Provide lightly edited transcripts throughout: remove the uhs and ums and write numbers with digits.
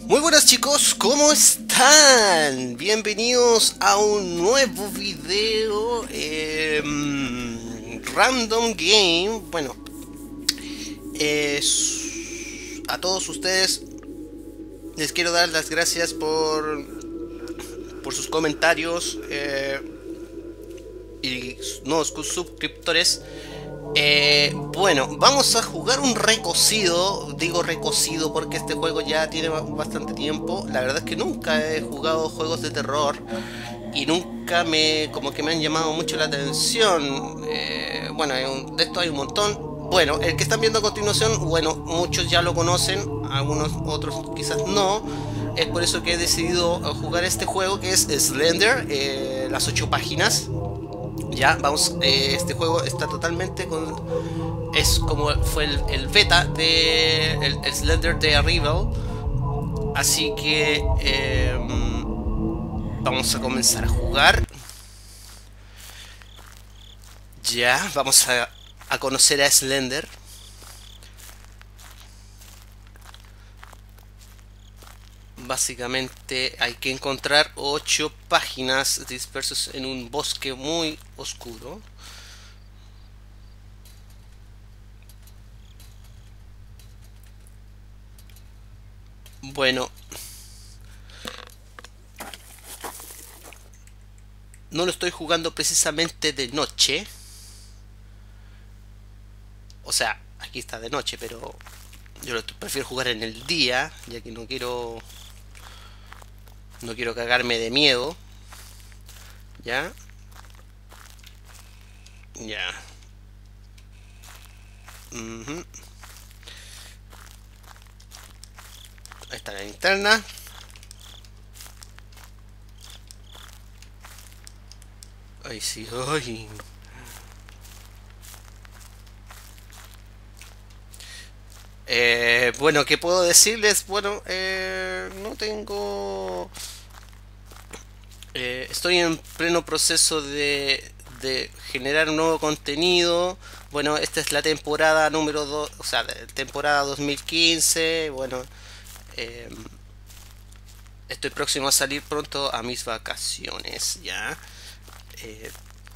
Muy buenas chicos, ¿cómo están? Bienvenidos a un nuevo video Random Game. Bueno, a todos ustedes les quiero dar las gracias por sus comentarios y nuevos suscriptores. Bueno, vamos a jugar un recocido. Digo recocido porque este juego ya tiene bastante tiempo. La verdad es que nunca he jugado juegos de terror y nunca como que me han llamado mucho la atención. Bueno, de esto hay un montón. Bueno, el que están viendo a continuación, bueno, muchos ya lo conocen, algunos otros quizás no. Es por eso que he decidido jugar este juego que es Slender, las 8 páginas. Ya, vamos, este juego está totalmente es como fue el beta de el Slender de Arrival. Así que vamos a comenzar a jugar. Ya, vamos a conocer a Slender. Básicamente hay que encontrar 8 páginas dispersas en un bosque muy oscuro. Bueno, no lo estoy jugando precisamente de noche. O sea, aquí está de noche, pero yo lo prefiero jugar en el día, ya que no quiero cagarme de miedo. Ya. Ya. Ahí está la linterna. Ay, sí, ay. Bueno, ¿qué puedo decirles? Bueno, no tengo... estoy en pleno proceso de generar un nuevo contenido. Bueno, esta es la temporada número 2, o sea, temporada 2015. Bueno, eh, estoy próximo a salir pronto a mis vacaciones, ¿ya? Eh,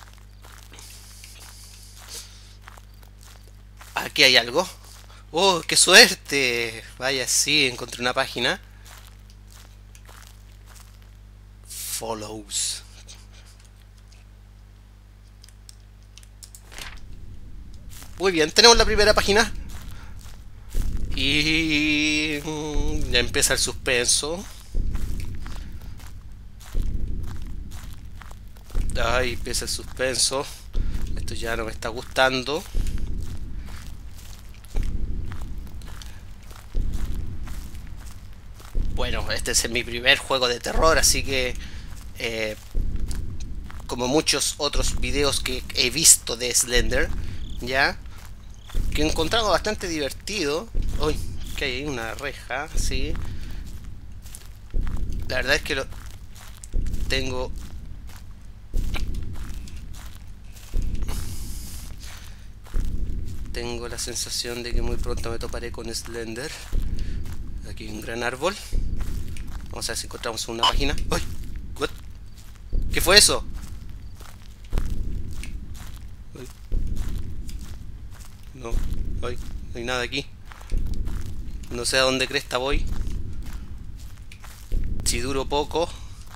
Aquí hay algo. ¡Oh, qué suerte! Vaya, sí, encontré una página. Follows. Muy bien, tenemos la primera página. Y ya empieza el suspenso. Ay, empieza el suspenso. Esto ya no me está gustando. Bueno, este es mi primer juego de terror, así que como muchos otros videos que he visto de Slender, ya, que he encontrado bastante divertido. Uy, que hay una reja, sí. La verdad es que lo tengo. Tengo la sensación de que muy pronto me toparé con Slender. Aquí hay un gran árbol. Vamos a ver si encontramos una página. ¡Uy! ¿What? ¿Qué fue eso? Uy. No, uy, no hay nada aquí. No sé a dónde cresta voy. Si duro poco,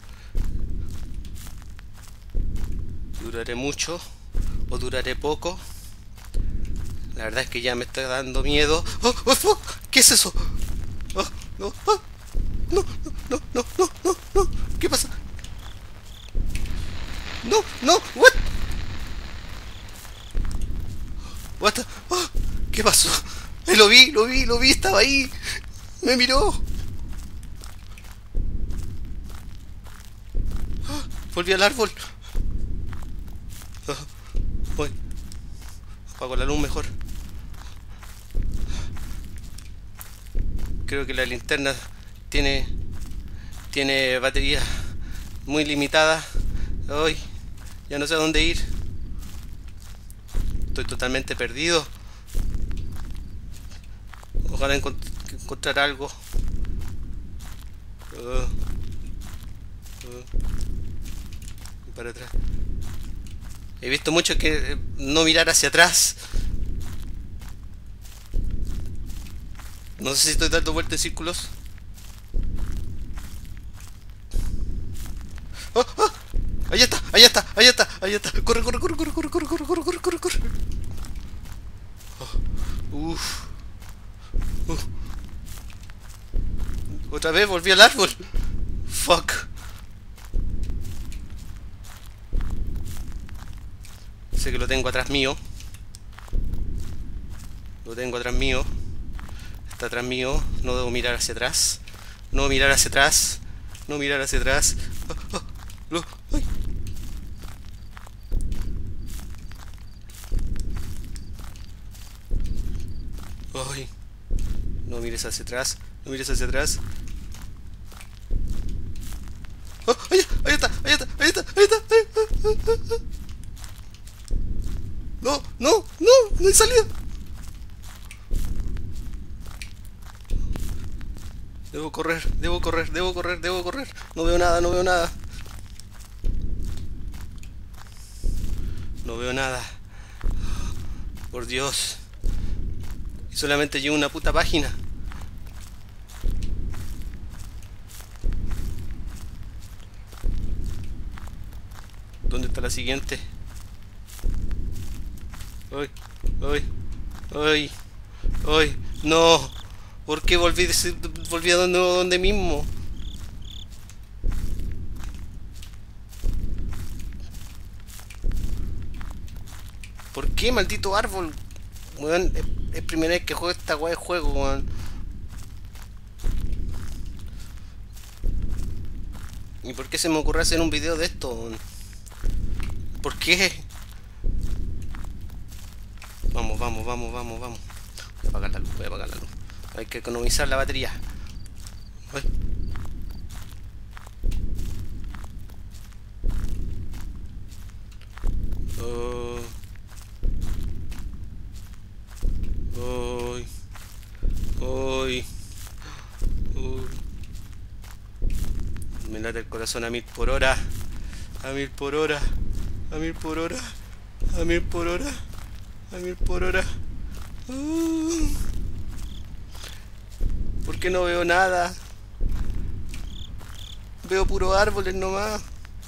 duraré mucho o duraré poco. La verdad es que ya me está dando miedo. ¡Oh, oh, oh! ¿Qué es eso? ¡Oh, no! ¡Oh! ¡No, no, no, no, no, no! ¿Qué pasa? ¡No, no! ¿What? ¿What? ¡Oh! ¿Qué pasó? Lo vi, estaba ahí. Me miró. ¡Oh! Volví al árbol. ¡Oh! Voy. Apago la luz mejor. Creo que la linterna tiene batería muy limitada. Hoy ya no sé a dónde ir. Estoy totalmente perdido. Ojalá encontrar algo. Uh, para atrás. He visto mucho que no mirar hacia atrás. No sé si estoy dando vueltas en círculos. ¡Oh, oh! Ahí está, ahí está, ahí está, ahí está. Corre, corre, corre, corre, corre, corre, corre, corre, corre, corre, corre. Oh, uf. Otra vez volví al árbol. Fuck. Sé que lo tengo atrás mío. Lo tengo atrás mío. Está atrás mío. No debo mirar hacia atrás. No mirar hacia atrás. No mirar hacia atrás. ¡Ay! ¡Ay! No mires hacia atrás. No mires hacia atrás. ¡Oh! ¡Ahí está! ¡Ahí está! ¡Ahí está! ¡Ahí está! ¡No! ¡No! ¡No! ¡No hay salida! Debo correr, debo correr, debo correr, debo correr. No veo nada, no veo nada. No veo nada. Por Dios. Y solamente llevo una puta página. ¿Dónde está la siguiente? ¡Ay! ¡Ay! ¡Ay! ¡Ay! ¡No! ¿Por qué volví a donde mismo? ¿Por qué, maldito árbol? Weón, es primera vez que juego esta weá de juego, weón. ¿Y por qué se me ocurrió hacer un video de esto, weón? ¿Por qué? Vamos, vamos, vamos, vamos, vamos. Voy a apagar la luz, voy a apagar la luz. Hay que economizar la batería. Ay. Oh. Ay. Ay. Me late el corazón a 1000 por hora. A 1000 por hora. A 1000 por hora. A 1000 por hora. A 1000 por hora. ¿Por qué no veo nada? Veo puros árboles nomás.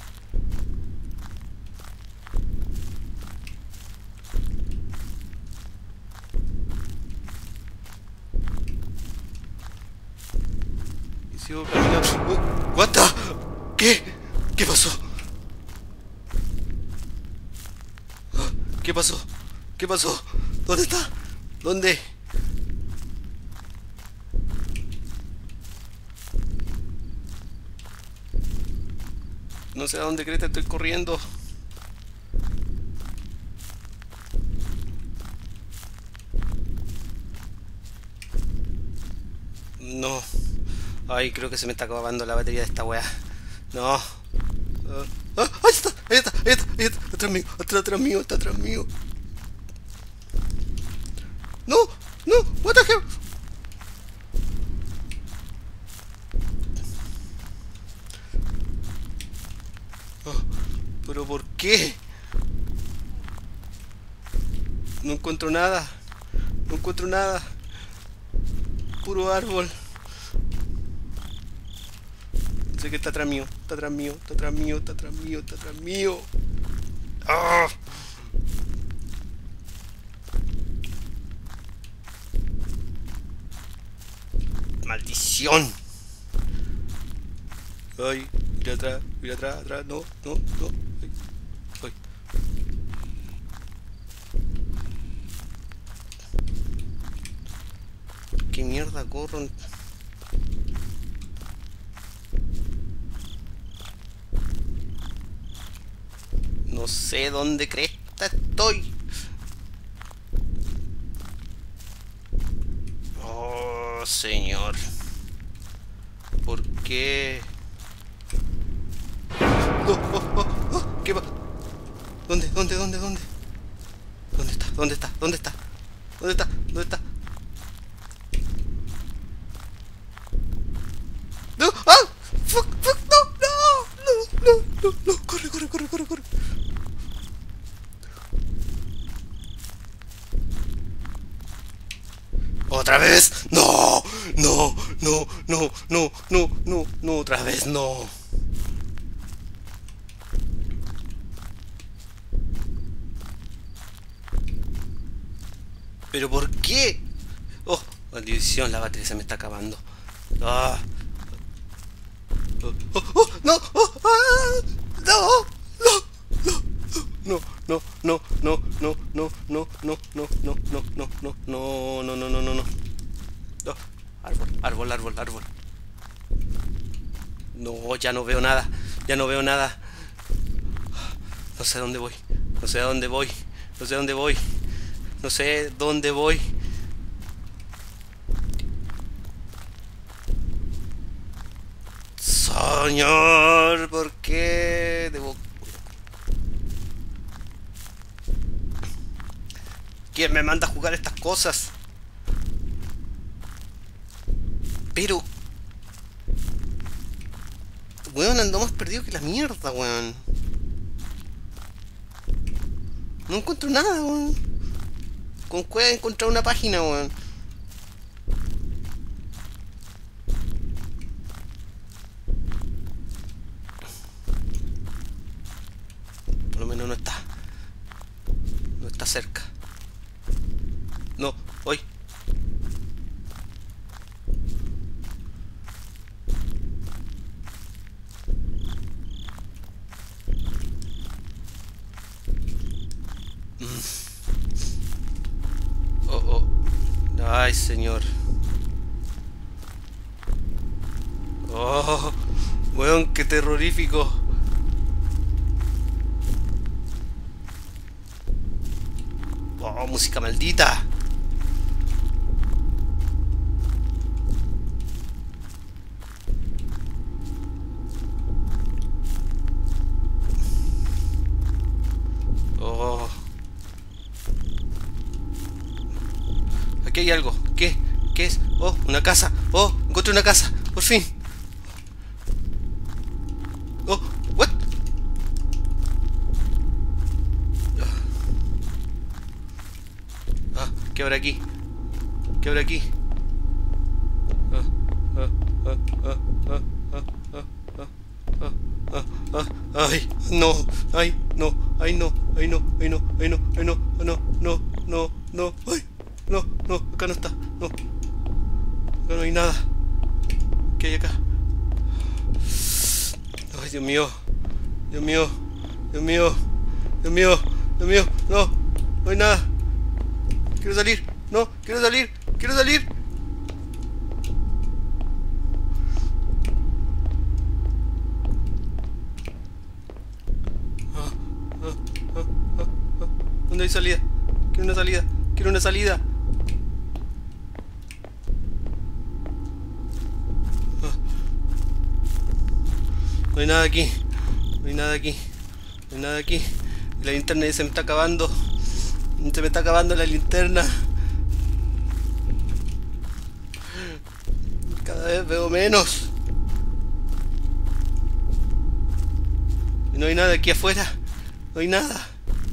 Y sigo caminando. What the? ¿Qué? ¿Qué pasó? ¿Qué pasó? ¿Qué pasó? ¿Dónde está? ¿Dónde? No sé a dónde crees que estoy corriendo. No. Ay, creo que se me está acabando la batería de esta weá. No. Ahí está, ahí está, ahí está, ahí está. Atrás mío, atrás mío, está atrás mío. No, no, what the hell. Oh, pero ¿por qué? No encuentro nada. No encuentro nada. Puro árbol. Sé que está atrás mío. Está atrás mío. Está atrás mío. Está atrás mío. Está atrás mío. ¡Ah! ¡Maldición! Ay, mira atrás, atrás. No, no, no. Ay, ay. ¿Qué mierda corro? No sé dónde cresta estoy. Oh, señor. ¿Por qué? Oh, oh, oh, oh. ¿Qué va? ¿Dónde? ¿Dónde? ¿Dónde? ¿Dónde? ¿Dónde está? ¿Dónde está? ¿Dónde está? ¿Dónde está? ¿Dónde está? ¡No! ¡Ah! vez! ¡No! ¡No! ¡No! ¡No! ¡No! ¡No! ¡No! ¡No! ¡Otra vez no! ¿Pero por qué? ¡Oh! Maldición, la batería se me está acabando. ¡Ah! ¡Oh! ¡Oh! ¡Oh! ¡No! ¡Oh! ¡Ah! ¡No! No, no, no, no, no, no, no, no, no, no, no, no, no, no, no, no, no, no, no. No. Árbol, árbol, árbol, árbol. No, ya no veo nada. Ya no veo nada. No sé a dónde voy. No sé a dónde voy. No sé a dónde voy. No sé dónde voy. Señor, ¿por qué debo? ¿Quién me manda a jugar estas cosas? Pero... weón, ando más perdido que la mierda, weón. No encuentro nada, weón. Con cueva he encontrado una página, weón. Por lo menos no está. No está cerca. No, hoy. Oh, oh. Ay, señor. Oh, weón, qué terrorífico. Oh, música maldita. Oh. Aquí hay algo. ¿Qué? ¿Qué es? Oh, una casa. Oh, encontré una casa. Por fin. Oh, what? Ah, ¿qué habrá aquí? ¿Qué habrá aquí? Ah, ah, ah, ah, ah, ah, ah, ah, ah, ah, ah, ay, no, ay, no, ay, no, ay, no, ay, no, ay, no, ay, no, no, no, no, no, ay, no, no, acá no está, no, acá no hay nada. ¿Qué hay acá? Ay, Dios mío, Dios mío, Dios mío, Dios mío, Dios mío, no, no hay nada. Quiero salir, no, quiero salir, quiero salir. ¿Dónde hay salida? Quiero una salida, quiero una salida. No hay nada aquí, no hay nada aquí, no hay nada aquí. La linterna ya se me está acabando. Se me está acabando la linterna. Cada vez veo menos. Y no hay nada aquí afuera. No hay nada.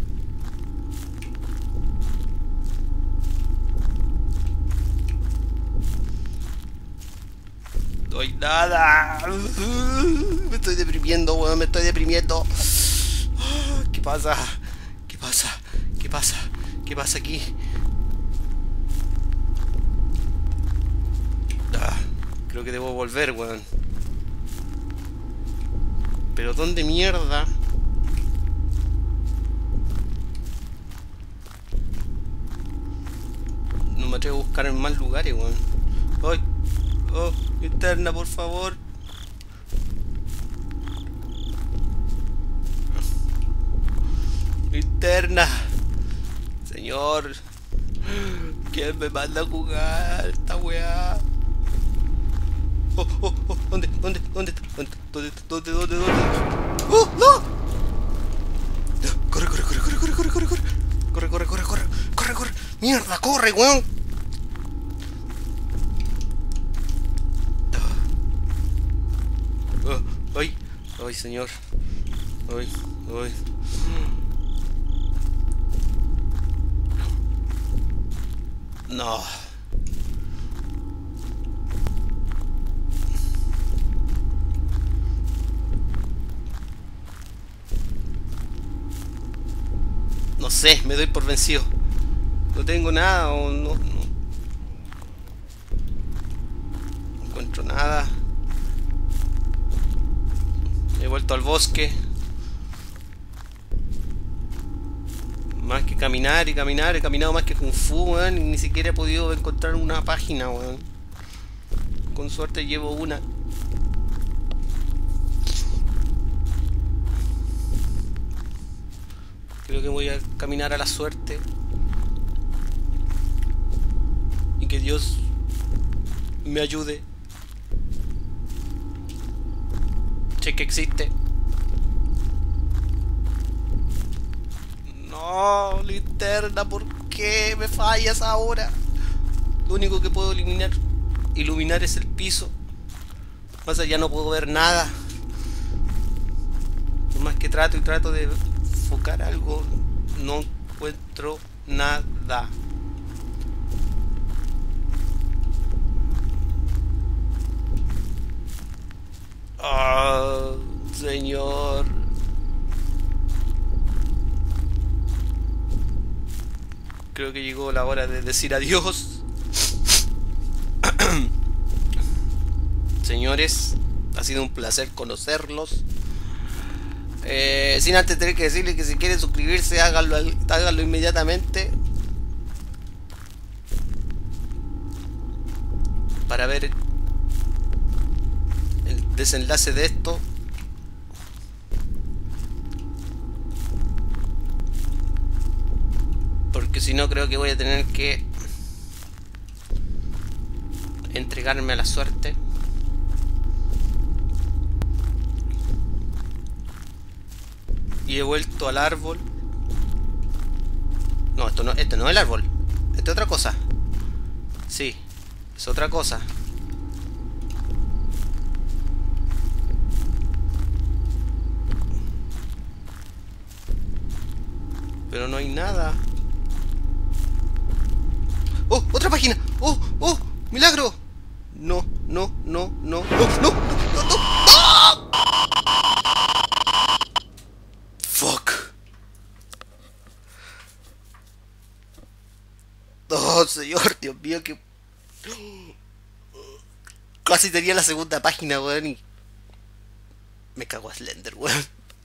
No hay nada. Me estoy deprimiendo, weón. Me estoy deprimiendo. ¿Qué pasa? ¿Qué pasa? ¿Qué pasa? ¿Qué pasa aquí? Creo que debo volver, weón. Pero ¿dónde mierda? No me atrevo a buscar en más lugares, weón. ¡Ay! ¡Oh! Linterna, por favor. Linterna. Señor. ¿Quién me manda a jugar esta weá? Oh, oh, oh, ¿dónde? ¿Dónde? ¿Dónde está? ¿Dónde? ¿Dónde? ¿Dónde? ¿Dónde? ¿Dónde? ¡Oh, no! Corre, corre, corre, corre, corre, corre, corre, corre. Corre, corre, corre, corre, corre, corre. Mierda, corre, weón. Ay, ay, señor. Ay, ay. No. No sé, me doy por vencido. No tengo nada o no encuentro nada. He vuelto al bosque. Más que caminar y caminar, he caminado más que Kung Fu, weón, y ni siquiera he podido encontrar una página, weón. Con suerte llevo una. Creo que voy a caminar a la suerte. Y que Dios me ayude. Sé que existe. No, linterna, ¿por qué me fallas ahora? Lo único que puedo iluminar es el piso. Más allá no puedo ver nada. Por más que trato y trato de enfocar algo, no encuentro nada. Ah, señor. Creo que llegó la hora de decir adiós. Señores, ha sido un placer conocerlos. Sin antes tener que decirles que si quieren suscribirse, háganlo inmediatamente. Para ver el desenlace de esto. Porque si no, creo que voy a tener que entregarme a la suerte. Y he vuelto al árbol. No, esto no es el árbol. Esto es otra cosa. Sí, es otra cosa. Pero no hay nada. ¡Oh! ¡Otra página! ¡Oh! ¡Oh! ¡Milagro! No, no, no, no, no, no, no, no, no. ¡Ah! Fuck. Oh, señor, Dios mío, que casi tenía la segunda página, weón, y me cago a Slender, weón.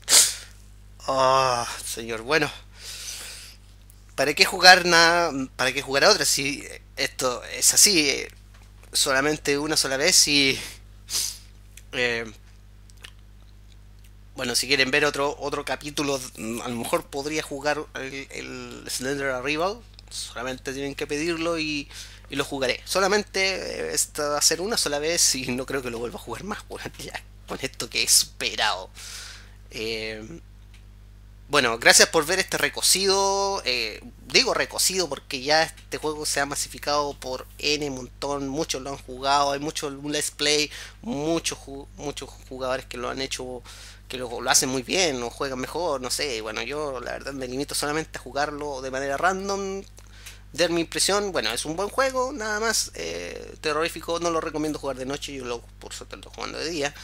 Oh, señor, bueno. ¿Para qué jugar nada? ¿Para qué jugar a otra si esto es así? Solamente una sola vez y... Eh, bueno, si quieren ver otro capítulo, a lo mejor podría jugar el Slender Arrival. Solamente tienen que pedirlo y lo jugaré. Solamente esta va a ser una sola vez y no creo que lo vuelva a jugar más. Bueno, ya con esto que he superado. Bueno, gracias por ver este recocido. Digo recocido porque ya este juego se ha masificado por N montón. Muchos lo han jugado, hay muchos let's play, muchos jugadores que lo han hecho, que lo hacen muy bien, o juegan mejor, no sé. Bueno, yo la verdad me limito solamente a jugarlo de manera random. De mi impresión, bueno, es un buen juego, nada más. Terrorífico, no lo recomiendo jugar de noche, yo por suerte lo estoy jugando de día.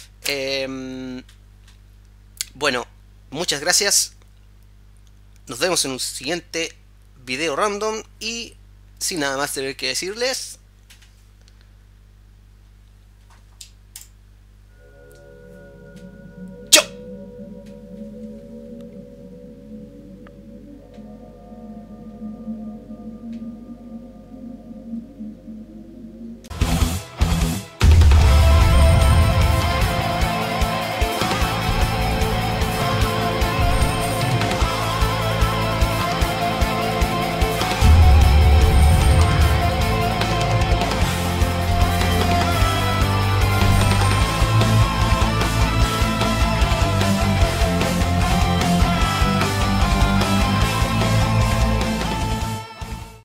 Bueno, muchas gracias. Nos vemos en un siguiente video random. Y sin nada más tener que decirles,